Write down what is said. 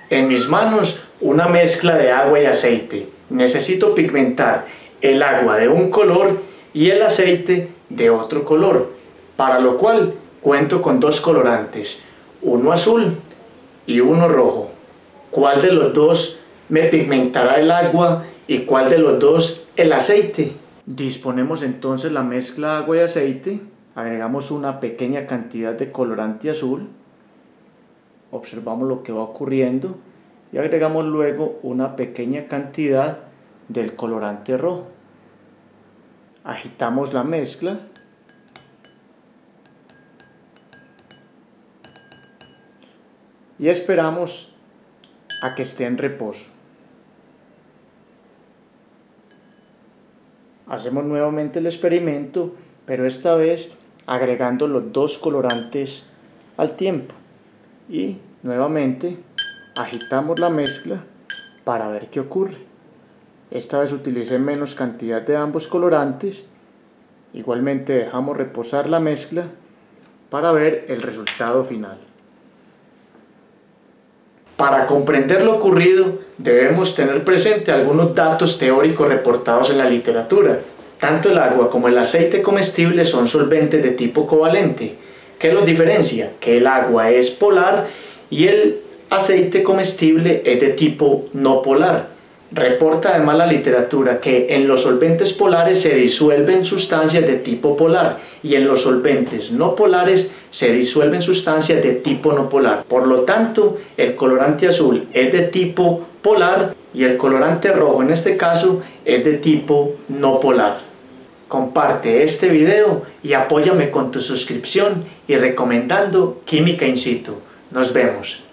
En mis manos una mezcla de agua y aceite. Necesito pigmentar el agua de un color y el aceite de otro color, para lo cual cuento con dos colorantes, uno azul y uno rojo. ¿Cuál de los dos me pigmentará el agua y cuál de los dos el aceite? Disponemos entonces la mezcla agua y aceite, agregamos una pequeña cantidad de colorante azul, observamos lo que va ocurriendo y agregamos luego una pequeña cantidad del colorante rojo. Agitamos la mezcla y esperamos a que esté en reposo. Hacemos nuevamente el experimento, pero esta vez agregando los dos colorantes al tiempo. Y nuevamente agitamos la mezcla para ver qué ocurre. Esta vez utilicé menos cantidad de ambos colorantes. Igualmente dejamos reposar la mezcla para ver el resultado final. Para comprender lo ocurrido, debemos tener presente algunos datos teóricos reportados en la literatura. Tanto el agua como el aceite comestible son solventes de tipo covalente. ¿Qué los diferencia? Que el agua es polar y el aceite comestible es de tipo no polar. Reporta además la literatura que en los solventes polares se disuelven sustancias de tipo polar y en los solventes no polares se disuelven sustancias de tipo no polar. Por lo tanto, el colorante azul es de tipo polar y el colorante rojo en este caso es de tipo no polar. Comparte este video y apóyame con tu suscripción y recomendando Química In Situ. Nos vemos.